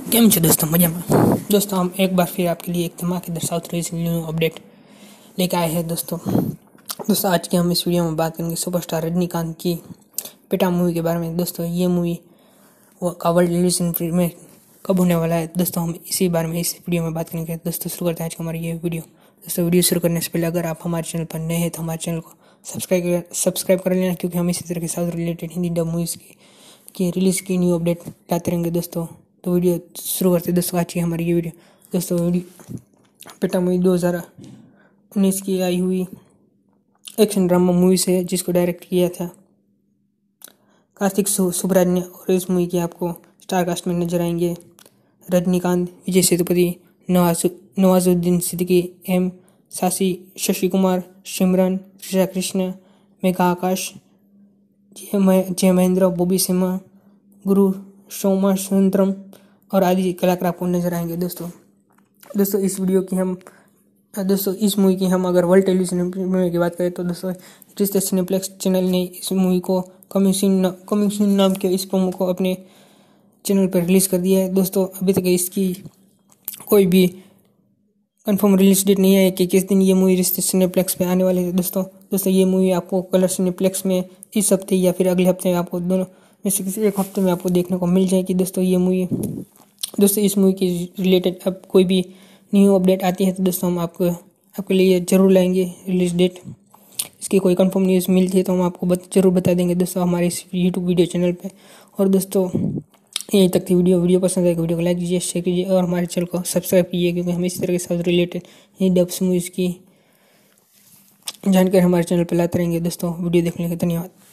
કેમ છો दोस्तों मजा में। दोस्तों हम एक बार फिर आपके लिए एक धमाकेदार साउथ रिलीज न्यू अपडेट लेकर आए हैं दोस्तों आज की हम इस वीडियो में बात करेंगे सुपरस्टार रजनीकांत की पेटा मूवी के बारे में। दोस्तों ये मूवी का वर्ल्ड रिलीज में कब होने वाला है दोस्तों, हम इसी बारे में इस वीडियो में बात करेंगे। दोस्तों शुरू करते हैं आज का हमारी ये वीडियो। दोस्तों वीडियो शुरू करने से पहले अगर आप हमारे चैनल पर नए हैं तो हमारे चैनल को सब्सक्राइब कर लेना, क्योंकि हम इसी तरह के south related Hindi dub movies की रिलीज़ की न्यू अपडेट लाते रहेंगे दोस्तों। तो वीडियो शुरू करते दोस्तों आज की हमारी ये वीडियो। दोस्तों पेटा मूवी 2019 की आई हुई एक्शन ड्रामा मूवी से, जिसको डायरेक्ट किया था कार्तिक सुब्राज ने। और इस मूवी की आपको स्टार कास्ट में नजर आएंगे रजनीकांत, विजय सेतुपति, नवाजुद्दीन सिद्दीकी, एम सासी, शशि कुमार, सिमरन, त्रिशा कृष्ण, मेघा आकाश, जय महेंद्र, बॉबी सिम्हा, गुरु सोमा सुंदरम और आदि कलाकार आपको नजर आएंगे दोस्तों इस मूवी की हम अगर वर्ल्ड टेलीविजन मूवी की बात करें तो दोस्तों रिश्ते सिनेप्लेक्स चैनल ने इस मूवी को कमिंग सून नाम के इस प्रोमो को अपने चैनल पर रिलीज कर दिया है दोस्तों। अभी तक इसकी कोई भी कंफर्म रिलीज डेट नहीं है कि किस दिन ये मूवी रिश्ते सिनेप्लेक्स पे आने वाली है दोस्तों ये मूवी आपको कलर सिनेप्लेक्स में इस हफ्ते या फिर अगले हफ्ते में आपको दोनों में से किसी एक हफ्ते में आपको देखने को मिल जाएगी दोस्तों ये मूवी। दोस्तों इस मूवी के रिलेटेड अब कोई भी न्यू अपडेट आती है तो दोस्तों हम आपके लिए ज़रूर लाएंगे रिलीज डेट। इसकी कोई कंफर्म न्यूज़ मिलती है तो हम आपको ज़रूर बता देंगे दोस्तों हमारे इस यूट्यूब वीडियो चैनल पे। और दोस्तों यहीं तक थी वीडियो पसंद आए वीडियो को लाइक कीजिए, शेयर कीजिए और हमारे चैनल को सब्सक्राइब कीजिए, क्योंकि हम इसी तरह के साथ रिलेटेड ये डब्स मूवीज़ की जानकारी हमारे चैनल पर लाते रहेंगे दोस्तों। वीडियो देखने के लिए धन्यवाद।